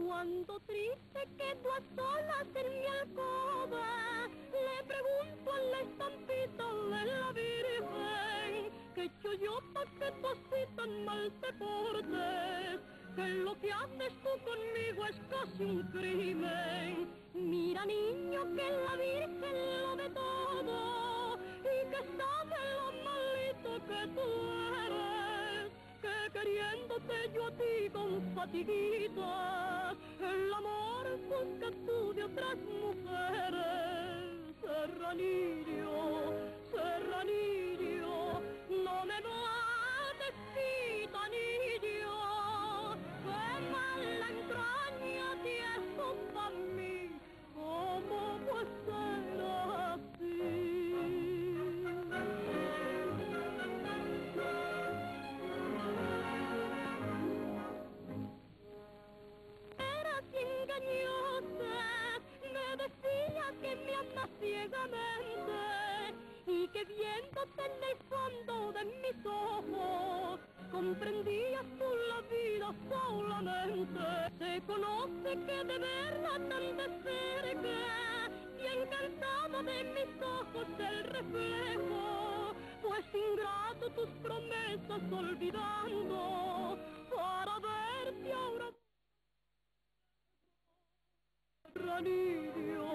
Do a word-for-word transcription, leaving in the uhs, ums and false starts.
Cuando triste quedo a solas en mi alcoba, le pregunto a la estampita de la Virgen, ¿qué he hecho yo pa' que tú así tan mal te portes? Que lo que haces tú conmigo es casi un crimen. Mira, niño, que la Virgen lo ve todo y que sabe lo malito que tú eres, que queriéndote yo a ti con fatiguitas, el amor busca tú de otras mujeres. Serranillo, serranillo, no me mates, gitanillo, que mal la entraña tieso pa' mí, ¿cómo puede ser así? Eras engañosa, me decía que me amas ciegamente y que viéndote en el fondo de mis ojos comprendías tú la vida solamente. Se conoce que de verla tan de cerca y encantado de mis ojos el reflejo, pues ingrato tus promesas olvidando para verte ahora. Serranillo,